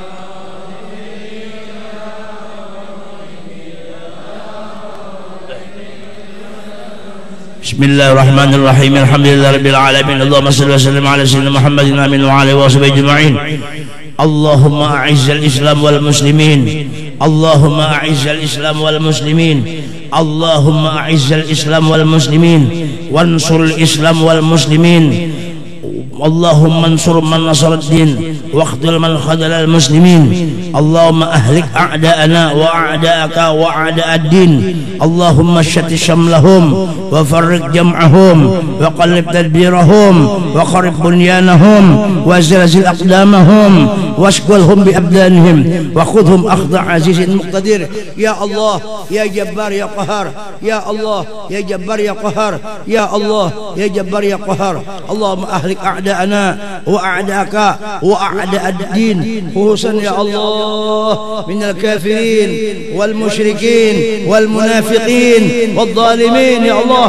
Bismillahirrahmanirrahim. Alhamdulillahirabbil alamin. Allahumma shalli wa sallim ala sayyidina Muhammadin amin wa alihi wa sahbihi ajma'in. Allahumma a'izzal Islam wal muslimin. Allahumma a'izzal Islam wal muslimin. Allahumma a'izzal Islam wal muslimin. Wansuril Islam wal muslimin. Allahumma ansur man nasara ad-din waqtil man khadala al-muslimin. Allahumma ahlik a'da'ana wa a'da'aka wa a'da' ad-din. Allahumma shatti shamlahum wa farriq jam'ahum wa qallib tadbirahum wa qarib bunyanahum wa zalzil aqdamahum washghulhum bi abdanihim wa khudhum akhdha azizin muqtadir. Ya Allah, ya Jabbar ya Qahar, ya Allah, ya Jabbar ya Qahar, ya Allah, ya Jabbar ya Qahar. Allahumma ahlik a'da'ana wa a'da'aka wa a'da' ad-din, khususan ya Allah minal kafirin wal musyrikin wal munafiqin wal zalimin ya Allah.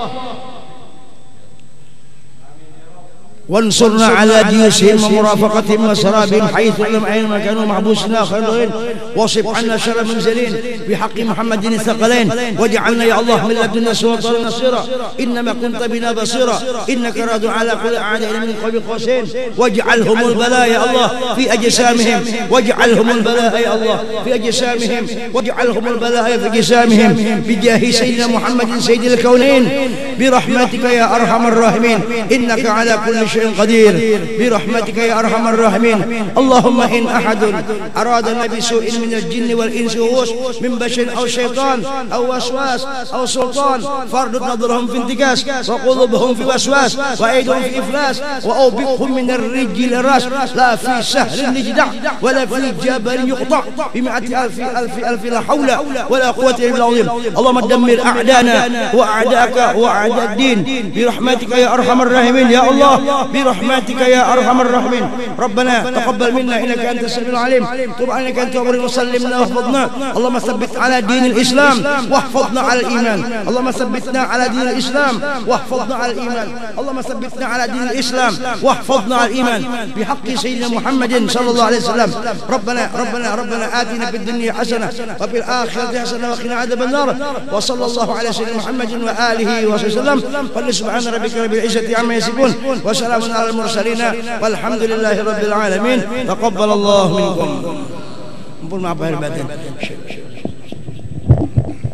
وانصرنا على جيوسهم ومرافقتهم وسرابهم حيث لم أينما كانوا محبوسنا خيرين. واصرف عنا شر المنزلين بحق محمد الثقلين. واجعلنا يا الله من لدنا سلطانا نصيرا إنما كنت بنا بصيرا إنك راد على كل أعداء من قبل قوسين. واجعلهم البلاء يا الله في أجسامهم. واجعلهم البلاء يا الله في أجسامهم. واجعلهم البلاء في أجسامهم بجاه سيدنا محمد سيد الكونين برحمتك يا أرحم الراحمين إنك على كل شيء قدير برحمتك يا أرحم الراحمين. اللهم إن أحد أرادنا بسوء من الجن والإنس والوس من بشر أو شيطان أو وسواس أو سلطان فاردد نظرهم في انتكاس وقلوبهم في وسواس وأيدهم في إفلاس وأوبقهم من الرجل الراس لا في سهل نجدع ولا في جبل يقطع بمئة ألف ألف ألف لا حول ولا قوة إلا بالله. اللهم دمر أعداءنا وأعداءك وأعداء الدين برحمتك يا أرحم الراحمين يا الله برحمتك يا أرحم الراحمين. ربنا تقبل منا إنك أنت السميع العليم. تب عليك أنت وبرئ وسلمنا واحفظنا. اللهم ثبت على دين الإسلام واحفظنا على الإيمان. اللهم ثبتنا على دين الإسلام واحفظنا على الإيمان. اللهم ثبتنا على دين الإسلام واحفظنا على الإيمان بحق سيدنا محمد صلى الله عليه وسلم. ربنا ربنا ربنا آتنا في الدنيا حسنة وفي الآخرة حسنة وقنا عذاب النار. وصلى الله على سيدنا محمد وآله وسلم. فلسبحان ربك رب العزة عما يصفون وسلام على المرسلين والحمد لله رب العالمين. تقبل الله منكم.